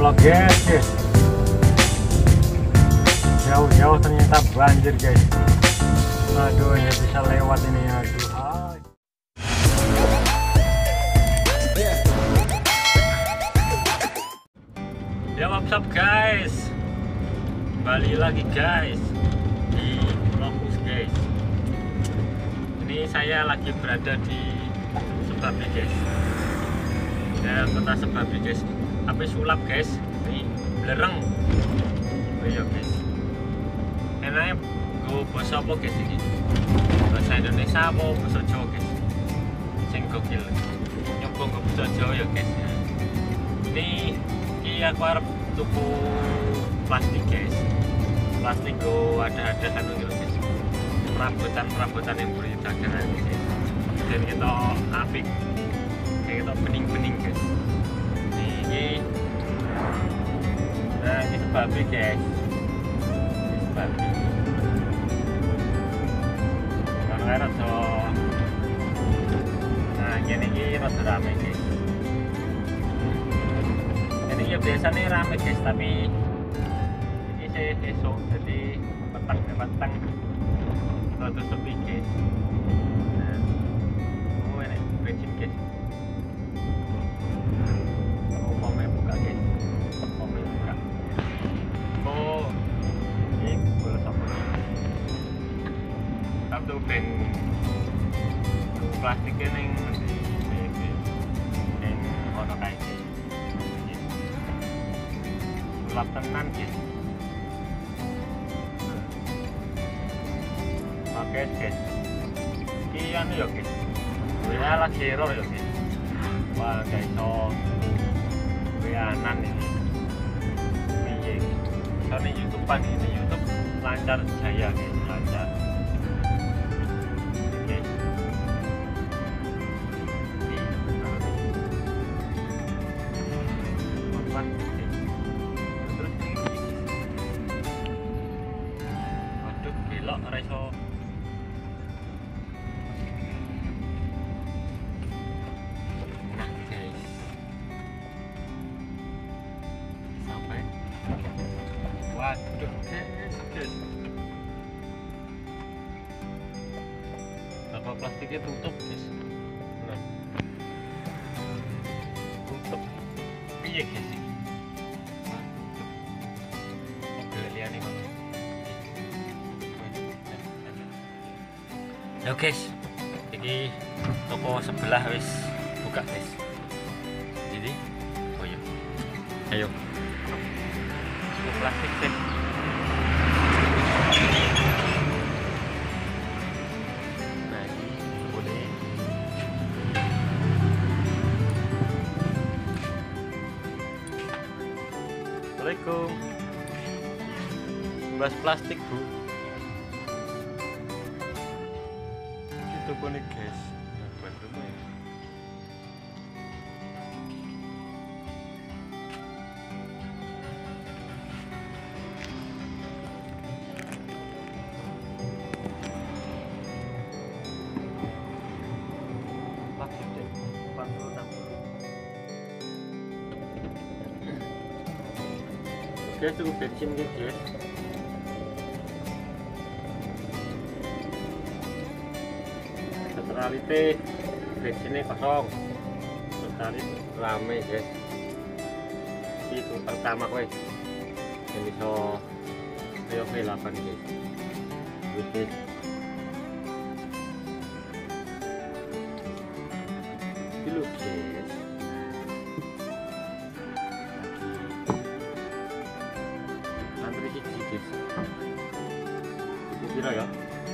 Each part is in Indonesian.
guys, jauh-jauh ternyata banjir guys. Aduh, nggak bisa lewat ini, aduh. Ya, what's up guys, kembali lagi guys di Lokus guys. Ini saya lagi berada di Sebabi guys, ya, kota Sebabi guys. Tapi sulap guys, ini belereng. Oh iya guys, enaknya gue bahasa apa guys ini? Bahasa Indonesia apa bahasa Jawa guys? Sing gokil, nyoba gue bahasa Jawa ya guys. Ini aku harap tuku plastik guys. Plastik gue ada anu gitu guys, perabotan yang boleh dagangan guys. Dan kita apik, kayak kita bening guys. Ini nah, ini Sebabi guys, ini Sebabi. Karena rada, nah ini rada rame guys. Ini ya biasanya rame guys, tapi ini saya esok jadi petang rada sepi guys. Nah, oh ini bensin guys. Ben plastiknya neng ono kayak gini, sulap tenan guys. Oke guys, kian ya guys, WA lagi error ya guys. Wah guys, so WA-an ini piye? Soalnya YouTube-an ini, YouTube lancar jaya guys, lancar. Terus ini waduh belok reso. Nah guys, sampai waduh guys, apa plastiknya tutup guys. Nah, tutup iya guys. Yo guys, jadi toko sebelah wis buka guys. Jadi, oh iya, ayo, cukup plastik deh. Nah ini boleh. Assalamualaikum. Bahas plastik bu. Itu nih guys, bantu ya. Plastik deh, 40-60. Oke, cukup bensin nih guys. Realite bensinnya kosong, tertarik rame guys. Itu pertama gue yang bisa ayo V8 guys. Gitu. Dulu guys. Antri siji guys. Kira ya.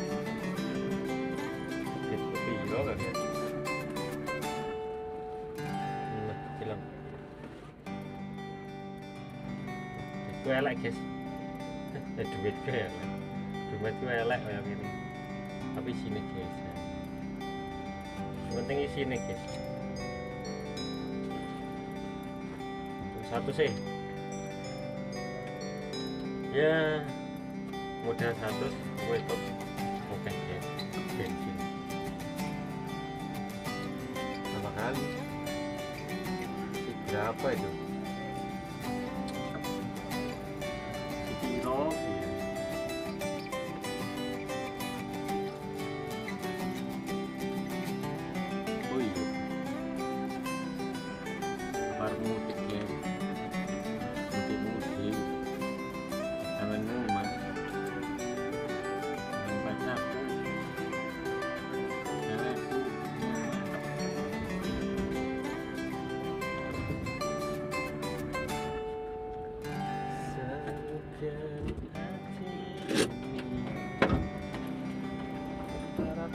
Kan ya. Film. Itu elek guys. Duit gue ya. Duit gue elek kayak gini. Tapi sini guys. Penting sini guys. Satu sih. Ya, modal 100 gue top. Oke guys. Bensin. Kali berapa itu? arep mudik ya. Mudik sampean rumah yang pacarku cewekku segan hati ini harap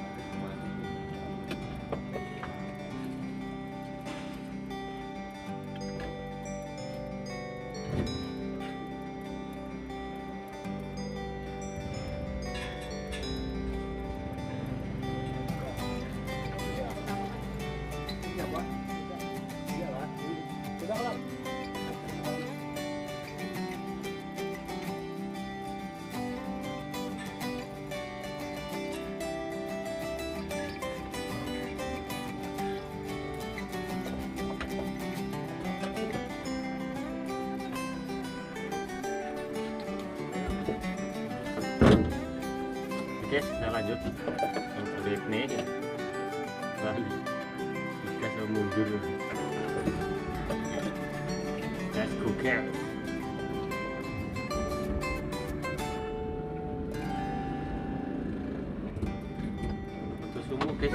Oke, kita lanjut untuk ritme ya. Wah, kita sama mundur. Let's go guys. Untuk sumur guys.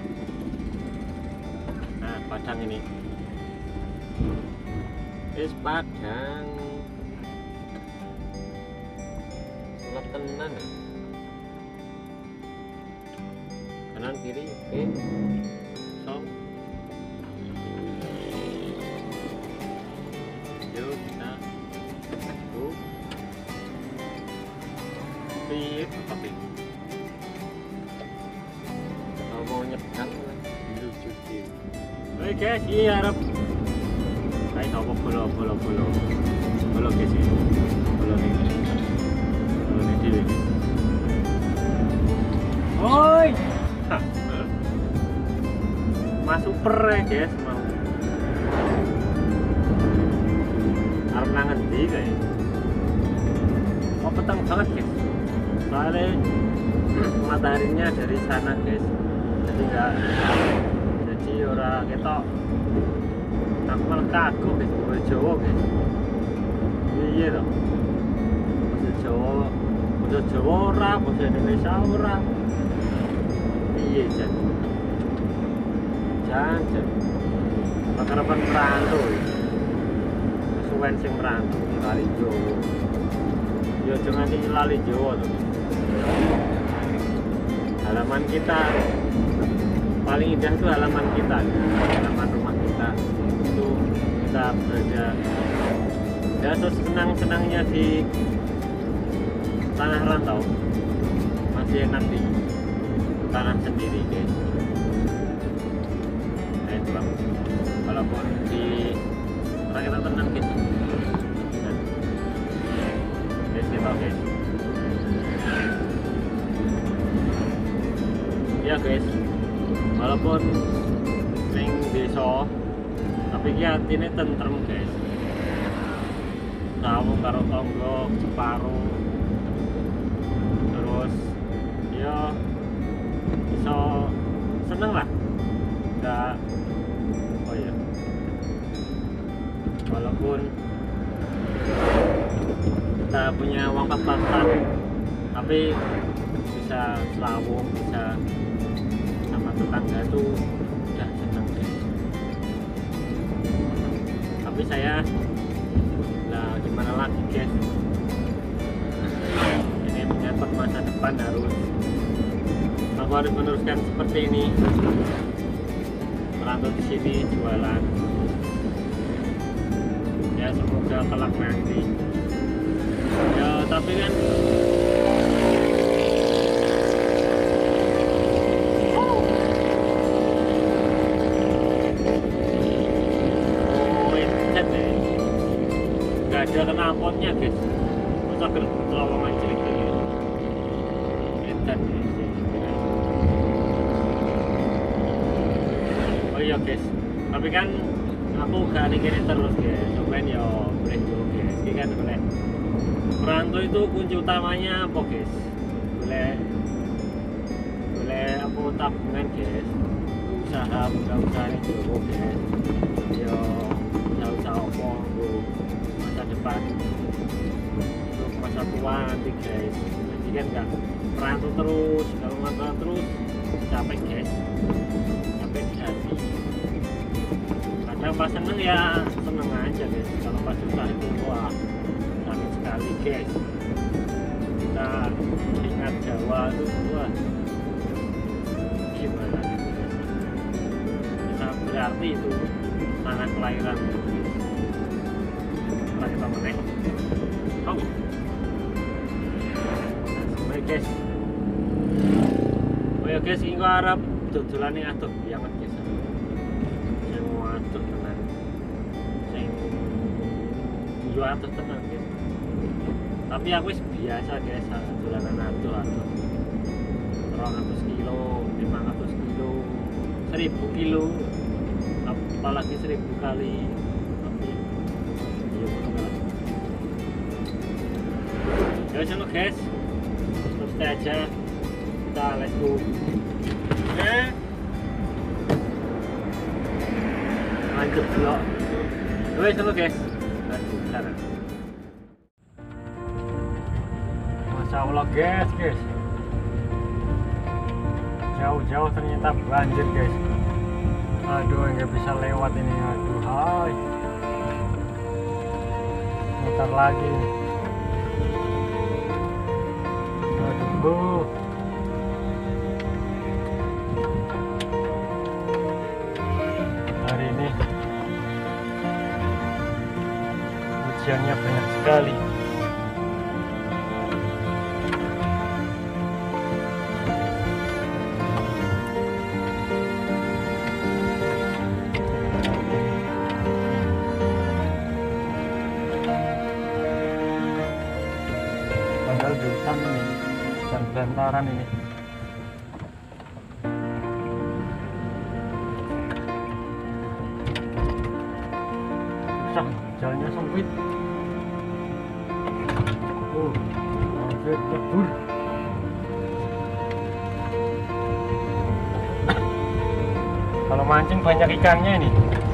Nah, padang ini. Padang. Sulap tenan ya. Kanan kiri oke so yuk kita pip apa pip kalau mau nyebrang lucu sih. Oke guys, ini harap kayak apa bolo guys ini bolo nih diri oi. Mas super ya guys, mau arep nang ngendi kayak oh petang banget guys, soalnya mataharinya dari sana guys, jadi ora ketok. Aku malah kagum guys, bahasa Jawa guys iya toh, bahasa Jawa ora, bahasa Indonesia ora iya jan makarapan merantau kesuwen sing merantau lali Jawa ya jangan lali Jawa tuh. Halaman kita paling indah itu halaman kita, halaman rumah kita itu kita berada ya senang-senangnya di tanah rantau, masih enak di tanah sendiri guys. Walaupun di rakyat tenang gitu guys, kita guys ya guys, walaupun ning desa tapi ki atine tentrem guys, tahu karo tangga separuh terus ya bisa seneng lah enggak. Oh iya, walaupun kita punya uang pas-pasan tapi bisa selawung, bisa sama tetangga tuh udah senang guys. Tapi saya nah gimana lagi guys, ini menyangkut masa depan, aku harus meneruskan seperti ini, merantau di sini jualan ya, semoga kelak nanti ya. Tapi kan nggak ada knalpotnya guys, masa terowongan cilik ini edan. Oh iya guys, tapi kan aku gak gini terus guys, cobain ya break dulu guys. Ini kan boleh merantau itu kunci utamanya apa guys, boleh apa tabungan guys, usaha buka usaha itu guys. Yo masa opo masa depan untuk masa tua nanti guys. Jadi kan nggak merantau terus, kalau merantau terus capek guys, capek di hati. Kadang pas seneng ya seneng aja guys, kalau pas susah itu wah sakit sekali guys. Kita ingat Jawa itu wah gimana gitu guys, bisa berarti itu tanah kelahiran kita meneng. Oh baik guys, oh ya guys, ini harap dodolannya aduh banget guys, saya mau aduh tenan, saya mau aduh tenan guys. Tapi aku biasa guys, dolanan aduh 200 kilo, 500 kilo, 1000 kilo, apalagi 1000 kali. Tapi ya benar. Ya sana guys, terus aja kita let's go. Lanjut dulu. Wes sana guys, lanjut sana. Masya Allah guys. Jauh-jauh ternyata banjir guys. Aduh, nggak bisa lewat ini. Aduh, hai. Muter lagi. Aduh. Hari ini hujannya banyak sekali. Di hutan ini dan belantaran ini. Susah, jalannya sempit. Hampir lebur. Kalau mancing banyak ikannya ini.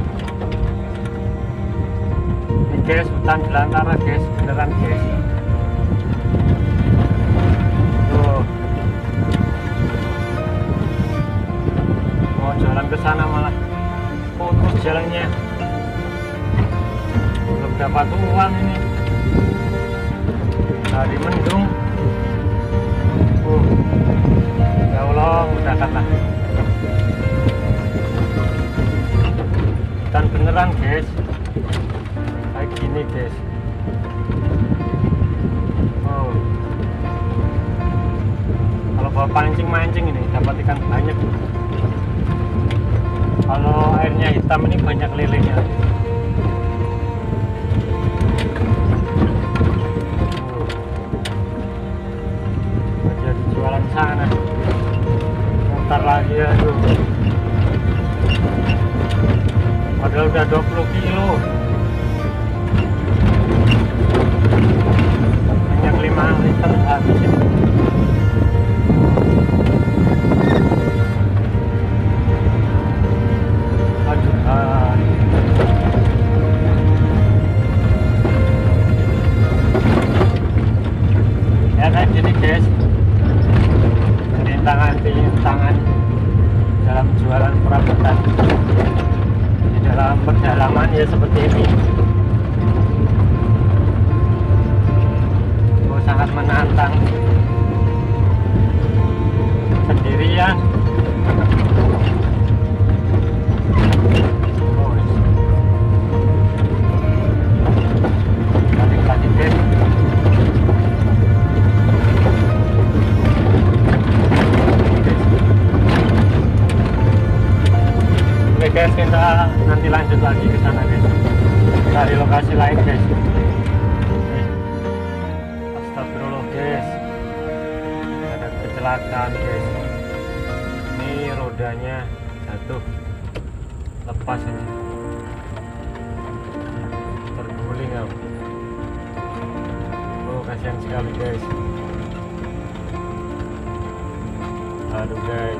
Ini guys, hutan belantara guys, beneran guys. Jalan ke sana malah putus jalannya, belum dapat uang ini dari mendung. Ya Allah, mudahkanlah. Dan beneran guys, kayak gini guys. Kalau bawa mancing ini dapat ikan banyak. Kalau airnya hitam ini banyak lelenya. Jadi jualan sana. Mutar lagi aduh. Padahal udah 20 kilo. Banyak 5 liter habis ini. Ya kayak gini guys, rintangan dalam jualan perabotan di dalam pedalaman ya seperti ini. Oh, sangat menantang sendirian. Lagi guys. Oke guys, kita nanti lanjut lagi ke sana guys, dari lokasi lain guys. Astagfirullah guys, ada kecelakaan guys. Ini rodanya jatuh, lepas ini, terguling ya. Oh kasihan sekali guys. Aduh guys.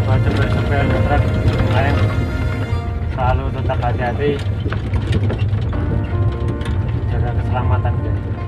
buat supir truk lain selalu tetap hati-hati, jaga keselamatan guys.